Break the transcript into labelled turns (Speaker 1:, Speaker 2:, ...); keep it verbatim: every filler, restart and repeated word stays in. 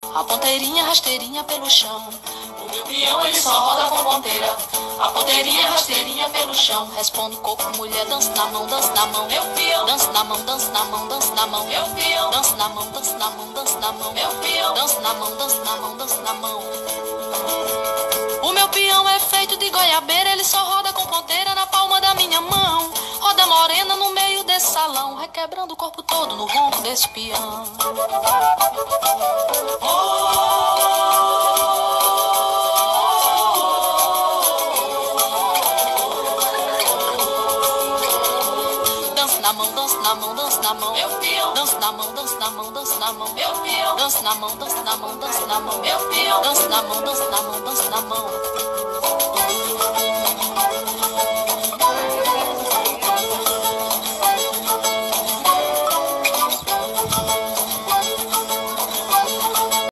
Speaker 1: A ponteirinha, rasteirinha pelo chão.
Speaker 2: O meu peão ele só roda com ponteira. A ponteirinha, rasteirinha pelo chão.
Speaker 1: Respondo coco, mulher, dança na mão, dança na mão.
Speaker 2: Meu peão,
Speaker 1: dança na mão, dança na mão, dança na mão.
Speaker 2: Meu peão,
Speaker 1: dança na mão, dança na mão, dança na mão.
Speaker 2: Meu peão,
Speaker 1: dança na mão, dança na mão, dança na mão. O meu peão é feito de goiabeira, ele só roda com ponteira na palma da minha mão. Roda morena no meio desse salão, requebrando o corpo todo no ronco desse peão. Dança na mão, dança na mão, dança na mão.
Speaker 2: Meu peão,
Speaker 1: dança na mão, dança na mão, dança na mão.
Speaker 2: Meu peão,
Speaker 1: dança na mão, dança na mão, dança na mão.
Speaker 2: Meu peão,
Speaker 1: dança na mão, dança na mão, dança na mão.